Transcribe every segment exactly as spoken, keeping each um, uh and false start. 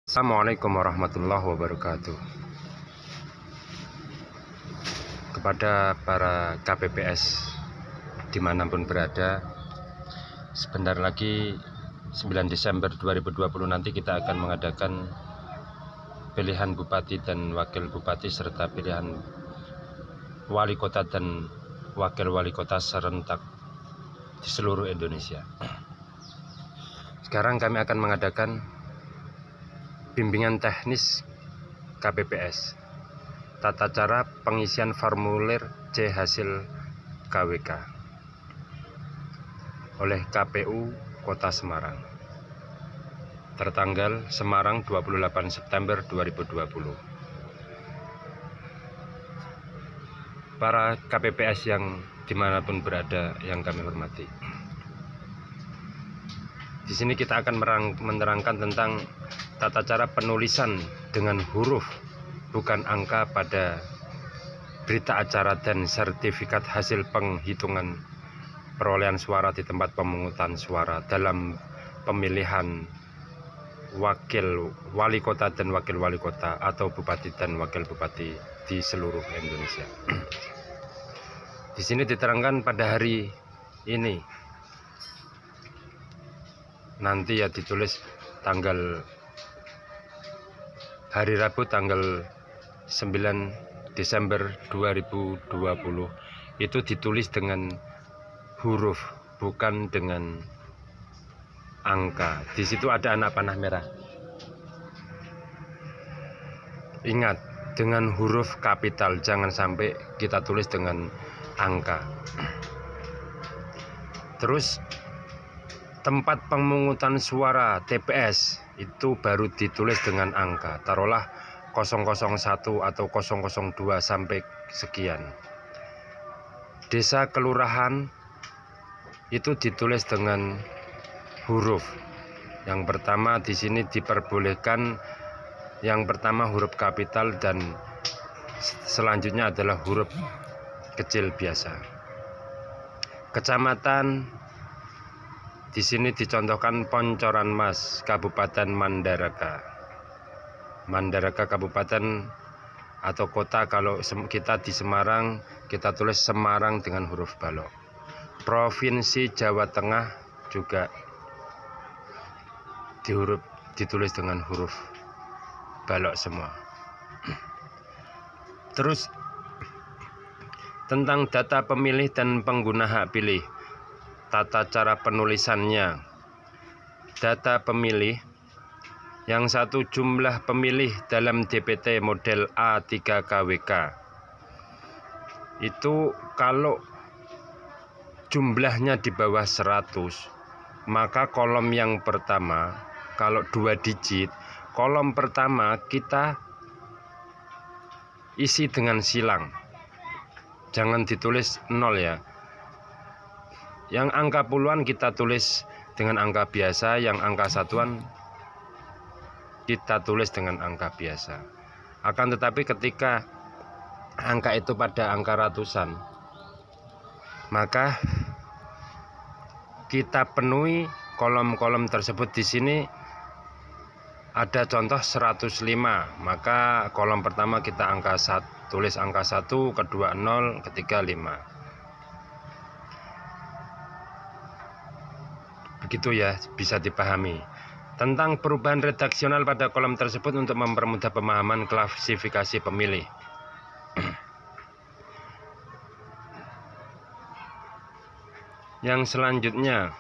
Assalamualaikum warahmatullahi wabarakatuh. Kepada para K P P S dimanapun berada, sebentar lagi sembilan Desember dua ribu dua puluh nanti kita akan mengadakan pilihan bupati dan wakil bupati serta pilihan wali kota dan wakil wali kota serentak di seluruh Indonesia. Sekarang kami akan mengadakan bimbingan teknis K P P S, tata cara pengisian formulir C hasil K W K oleh K P U Kota Semarang, tertanggal Semarang dua puluh delapan September dua ribu dua puluh. Para K P P S yang dimanapun berada yang kami hormati, di sini kita akan menerangkan tentang tata cara penulisan dengan huruf bukan angka pada berita acara dan sertifikat hasil penghitungan perolehan suara di tempat pemungutan suara dalam pemilihan wakil wali kota dan wakil wali kota atau bupati dan wakil bupati di seluruh Indonesia. Di sini diterangkan pada hari ini, nanti ya ditulis tanggal hari Rabu tanggal sembilan Desember dua ribu dua puluh, itu ditulis dengan huruf bukan dengan angka. Di situ ada anak panah merah. Ingat, dengan huruf kapital, jangan sampai kita tulis dengan angka. Terus tempat pemungutan suara T P S itu baru ditulis dengan angka, taruhlah nol nol satu atau nol nol dua sampai sekian. Desa kelurahan itu ditulis dengan huruf. Yang pertama di sini diperbolehkan yang pertama huruf kapital dan selanjutnya adalah huruf kecil biasa. Kecamatan di sini dicontohkan Poncoran Mas, Kabupaten Mandaraka. Mandaraka Kabupaten atau kota, kalau kita di Semarang kita tulis Semarang dengan huruf balok. Provinsi Jawa Tengah juga di huruf, ditulis dengan huruf balok semua. Terus tentang data pemilih dan pengguna hak pilih, tata cara penulisannya. Data pemilih yang satu, jumlah pemilih dalam D P T model A tiga K W K. Itu kalau jumlahnya di bawah seratus, maka kolom yang pertama, kalau dua digit, kolom pertama kita isi dengan silang. Jangan ditulis nol ya. Yang angka puluhan kita tulis dengan angka biasa, yang angka satuan kita tulis dengan angka biasa. Akan tetapi ketika angka itu pada angka ratusan, maka kita penuhi kolom-kolom tersebut. Di sini ada contoh seratus lima, maka kolom pertama kita angka satu, tulis angka satu, kedua nol, ketiga lima. Begitu ya, bisa dipahami. Tentang perubahan redaksional pada kolom tersebut untuk mempermudah pemahaman klasifikasi pemilih. Yang selanjutnya,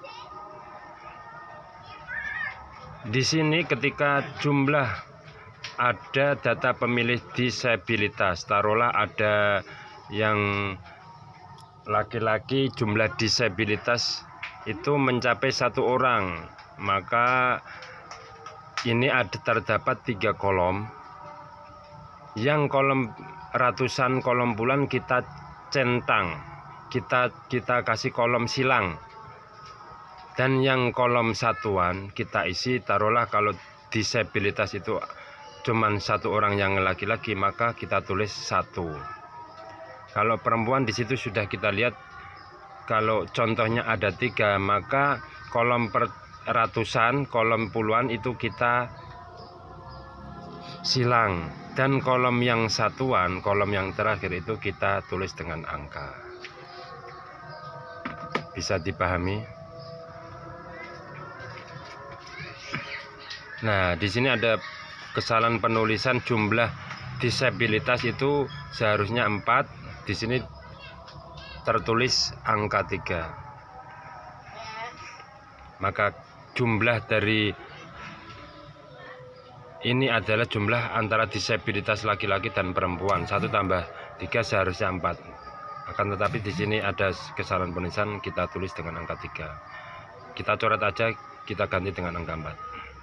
di sini ketika jumlah ada data pemilih disabilitas, taruhlah ada yang laki-laki jumlah disabilitas itu mencapai satu orang, maka ini ada terdapat tiga kolom. Yang kolom ratusan, kolom puluhan kita centang. Kita kita kasih kolom silang, dan yang kolom satuan kita isi, taruhlah kalau disabilitas itu cuman satu orang yang laki-laki, maka kita tulis satu. Kalau perempuan di situ sudah kita lihat, kalau contohnya ada tiga, maka kolom per ratusan, kolom puluhan itu kita silang, dan kolom yang satuan, kolom yang terakhir itu kita tulis dengan angka. Bisa dipahami? Nah, di sini ada kesalahan penulisan. Jumlah disabilitas itu seharusnya empat, di sini tertulis angka tiga. Maka jumlah dari ini adalah jumlah antara disabilitas laki-laki dan perempuan. Satu tambah tiga seharusnya empat. Akan tetapi di sini ada kesalahan penulisan, kita tulis dengan angka tiga. Kita coret aja, kita ganti dengan angka empat.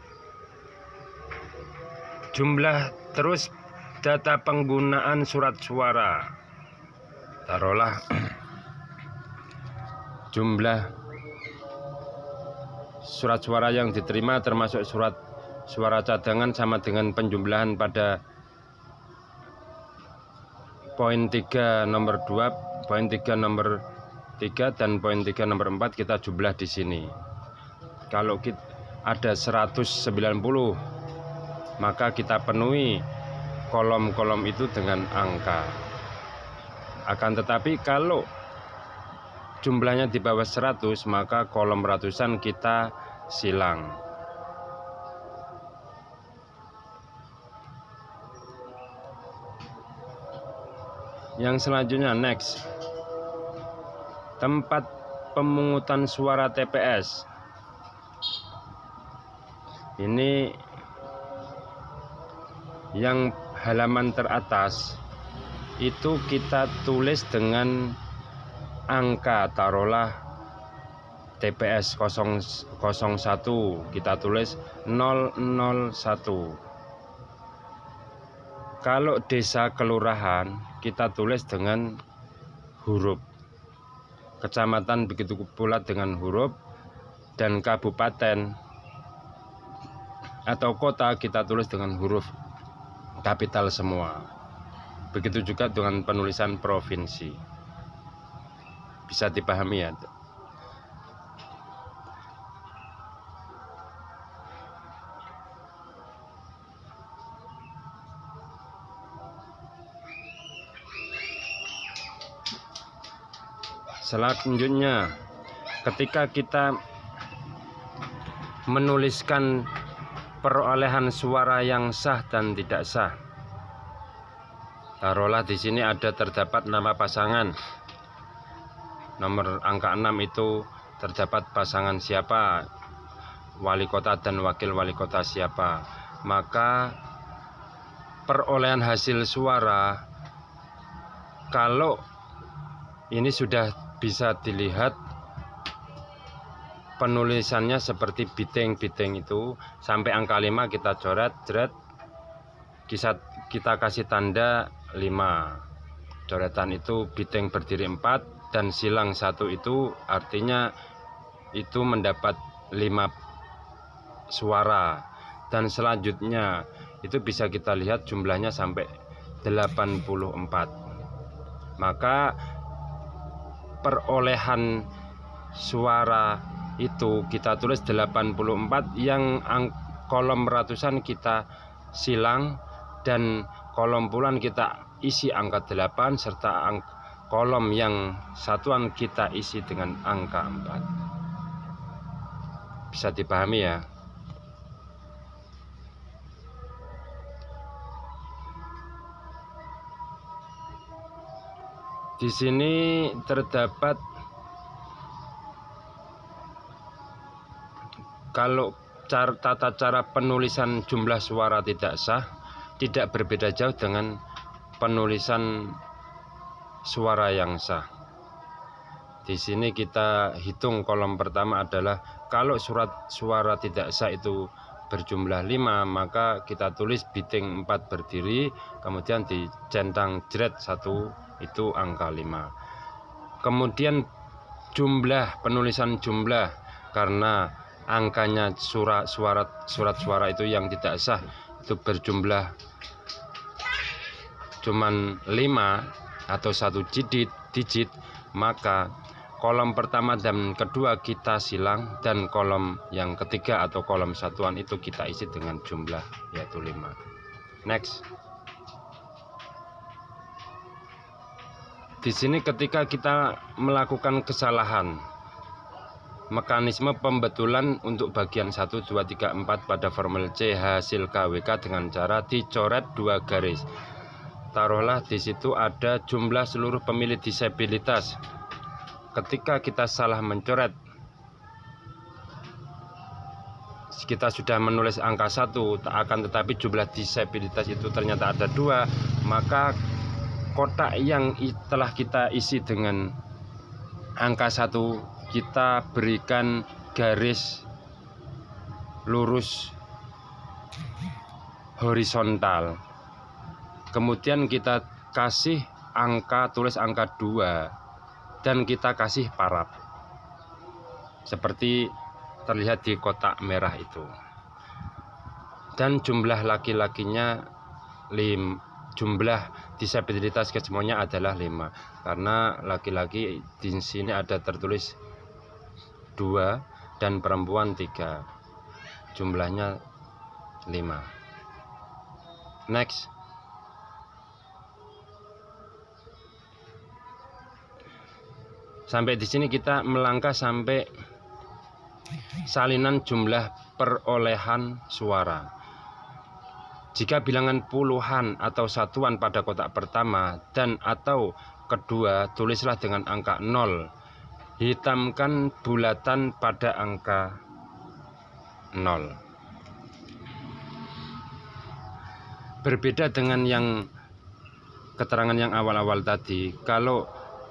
Jumlah terus data penggunaan surat suara. Taruhlah jumlah surat suara yang diterima termasuk surat suara cadangan sama dengan penjumlahan pada poin tiga nomor dua, poin tiga nomor tiga, dan poin tiga nomor empat kita jumlah di sini. Kalau kita ada seratus sembilan puluh, maka kita penuhi kolom-kolom itu dengan angka. Akan tetapi kalau jumlahnya di bawah seratus, maka kolom ratusan kita silang. Yang selanjutnya, next, tempat pemungutan suara T P S. Ini yang halaman teratas itu kita tulis dengan angka, taruhlah T P S nol satu, kita tulis nol nol satu. Kalau desa kelurahan kita tulis dengan huruf, kecamatan begitu pula dengan huruf, dan kabupaten atau kota kita tulis dengan huruf kapital semua. Begitu juga dengan penulisan provinsi. Bisa dipahami ya? Selanjutnya, ketika kita menuliskan perolehan suara yang sah dan tidak sah, taruhlah di sini ada terdapat nama pasangan. Nomor angka enam itu terdapat pasangan siapa, wali kota dan wakil wali kota siapa. Maka perolehan hasil suara, kalau ini sudah bisa dilihat penulisannya seperti biteng-biteng itu, sampai angka lima kita coret, jeret, kita kasih tanda lima. Coretan itu biteng berdiri empat dan silang satu, itu artinya itu mendapat lima suara. Dan selanjutnya itu bisa kita lihat jumlahnya sampai delapan puluh empat. Maka perolehan suara itu kita tulis delapan puluh empat, yang kolom ratusan kita silang dan kolom puluhan kita isi angka delapan, serta ang kolom yang satuan kita isi dengan angka empat. Bisa dipahami ya? Di sini terdapat, kalau cara, tata cara penulisan jumlah suara tidak sah tidak berbeda jauh dengan penulisan suara yang sah. Di sini kita hitung kolom pertama adalah kalau surat suara tidak sah itu berjumlah lima, maka kita tulis biteng empat berdiri, kemudian dicentang jeret satu, itu angka lima. Kemudian jumlah, penulisan jumlah, karena angkanya surat suara surat suara itu yang tidak sah itu berjumlah cuman lima atau satu digit digit, maka kolom pertama dan kedua kita silang, dan kolom yang ketiga atau kolom satuan itu kita isi dengan jumlah, yaitu lima. Next. Di sini ketika kita melakukan kesalahan, mekanisme pembetulan untuk bagian satu, dua, tiga, empat pada formula C hasil K W K dengan cara dicoret dua garis. Taruhlah di situ ada jumlah seluruh pemilih disabilitas. Ketika kita salah mencoret, kita sudah menulis angka satu, akan tetapi jumlah disabilitas itu ternyata ada dua, maka kotak yang telah kita isi dengan angka satu kita berikan garis lurus horizontal, kemudian kita kasih angka, tulis angka dua, dan kita kasih paraf seperti terlihat di kotak merah itu. Dan jumlah laki-lakinya lim, jumlah disabilitas kesemuanya adalah lima, karena laki-laki di sini ada tertulis dua dan perempuan tiga, jumlahnya lima. Next. Sampai di sini kita melangkah sampai salinan jumlah perolehan suara. Jika bilangan puluhan atau satuan pada kotak pertama dan atau kedua, tulislah dengan angka nol. Hitamkan bulatan pada angka nol. Berbeda dengan yang keterangan yang awal-awal tadi, kalau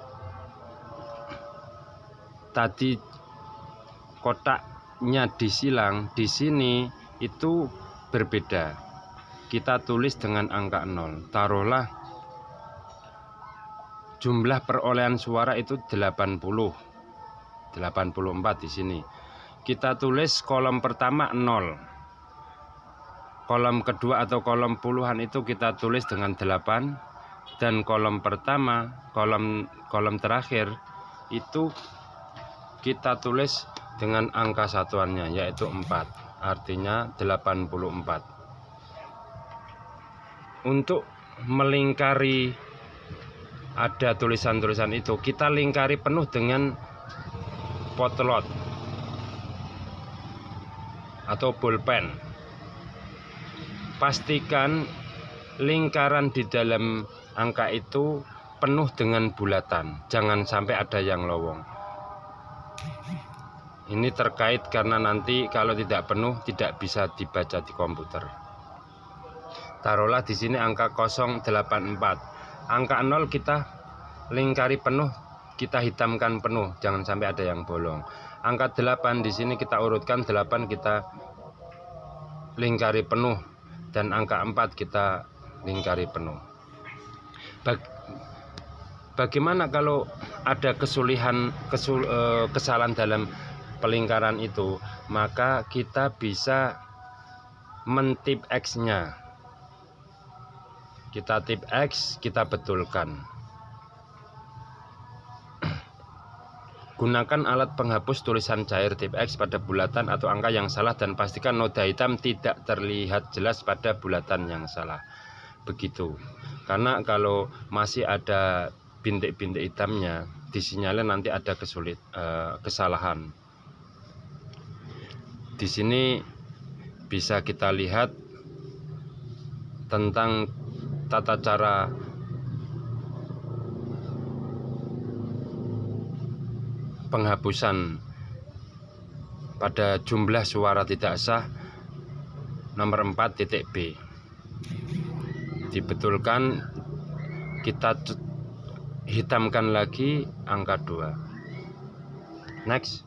tadi kotaknya disilang, di sini itu berbeda. Kita tulis dengan angka nol. Taruhlah jumlah perolehan suara itu delapan puluh, delapan puluh empat di sini. Kita tulis kolom pertama nol. Kolom kedua atau kolom puluhan itu kita tulis dengan delapan, dan kolom pertama, kolom kolom terakhir itu kita tulis dengan angka satuannya yaitu empat. Artinya delapan puluh empat. Untuk melingkari ada tulisan-tulisan itu, kita lingkari penuh dengan potlot atau pulpen. Pastikan lingkaran di dalam angka itu penuh dengan bulatan, jangan sampai ada yang lowong. Ini terkait karena nanti kalau tidak penuh tidak bisa dibaca di komputer. Taruhlah di sini angka nol delapan empat. Angka nol kita lingkari penuh, kita hitamkan penuh, jangan sampai ada yang bolong. Angka delapan di sini kita urutkan delapan, kita lingkari penuh, dan angka empat kita lingkari penuh. Bag Bagaimana kalau ada kesulitan kesul eh, kesalahan dalam pelingkaran itu? Maka kita bisa mentip X-nya. Kita tip X, kita betulkan. Gunakan alat penghapus tulisan cair tip X pada bulatan atau angka yang salah dan pastikan noda hitam tidak terlihat jelas pada bulatan yang salah. Begitu. Karena kalau masih ada bintik-bintik hitamnya, disinyalir nanti ada kesulit eh, kesalahan. Di sini bisa kita lihat tentang tata cara penghapusan pada jumlah suara tidak sah nomor empat titik B. Dibetulkan, kita hitamkan lagi angka dua. Next.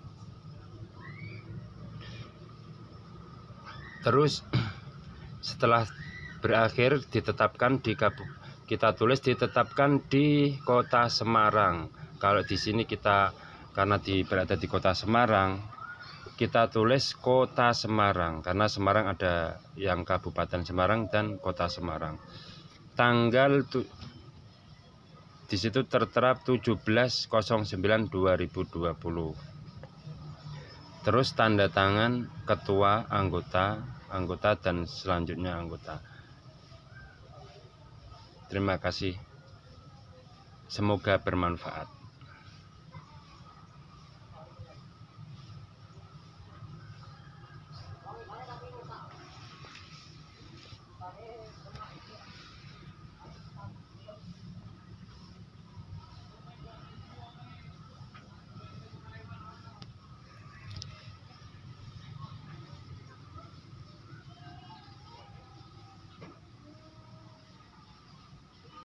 Terus setelah berakhir ditetapkan di Kabu, kita tulis ditetapkan di Kota Semarang. Kalau di sini kita karena di berada di Kota Semarang, kita tulis Kota Semarang karena Semarang ada yang Kabupaten Semarang dan Kota Semarang. Tanggal tu, di situ tertera tujuh belas nol sembilan dua ribu dua puluh. Terus tanda tangan ketua, anggota, anggota dan selanjutnya anggota. Terima kasih. Semoga bermanfaat.